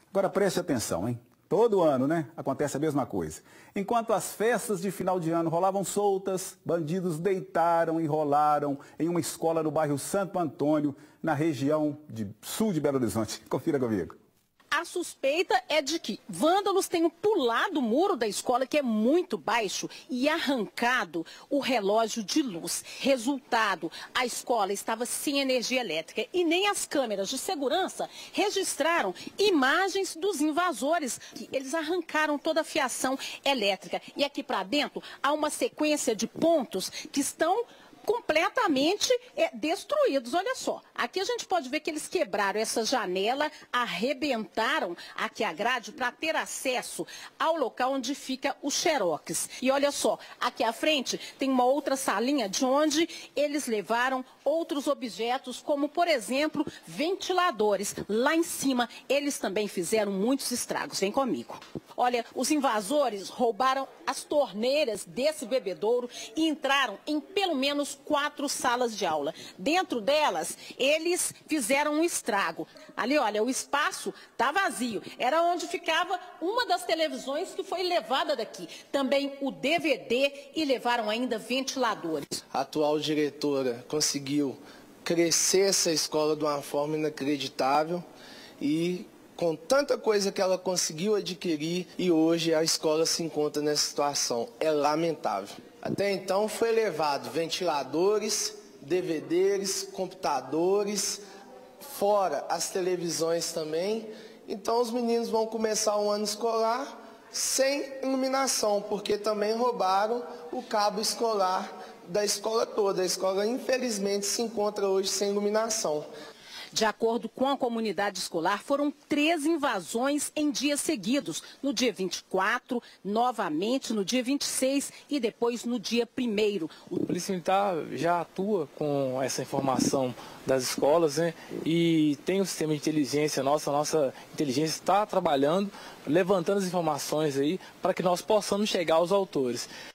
Agora preste atenção, hein? Todo ano, né? Acontece a mesma coisa. Enquanto as festas de final de ano rolavam soltas, bandidos deitaram e rolaram em uma escola no bairro Santo Antônio, na região sul de Belo Horizonte. Confira comigo. A suspeita é de que vândalos tenham pulado o muro da escola, que é muito baixo, e arrancado o relógio de luz. Resultado, a escola estava sem energia elétrica e nem as câmeras de segurança registraram imagens dos invasores. Eles arrancaram toda a fiação elétrica. E aqui para dentro há uma sequência de pontos que estão completamente destruídos. Olha só, aqui a gente pode ver que eles quebraram essa janela, arrebentaram aqui a grade para ter acesso ao local onde fica o Xerox. E olha só, aqui à frente tem uma outra salinha de onde eles levaram outros objetos, como por exemplo, ventiladores. Lá em cima eles também fizeram muitos estragos. Vem comigo. Olha, os invasores roubaram as torneiras desse bebedouro e entraram em pelo menos 4 salas de aula. Dentro delas, eles fizeram um estrago. Ali, olha, o espaço está vazio. Era onde ficava uma das televisões que foi levada daqui. Também o DVD e levaram ainda ventiladores. A atual diretora conseguiu crescer essa escola de uma forma inacreditável e com tanta coisa que ela conseguiu adquirir, e hoje a escola se encontra nessa situação. É lamentável. Até então foi levado ventiladores, DVDs, computadores, fora as televisões também. Então os meninos vão começar o ano escolar sem iluminação, porque também roubaram o cabo escolar da escola toda. A escola infelizmente se encontra hoje sem iluminação. De acordo com a comunidade escolar, foram 3 invasões em dias seguidos. No dia 24, novamente no dia 26 e depois no dia 1º. O Polícia Militar já atua com essa informação das escolas, né? E tem o sistema de inteligência, nossa inteligência está trabalhando, levantando as informações aí para que nós possamos chegar aos autores.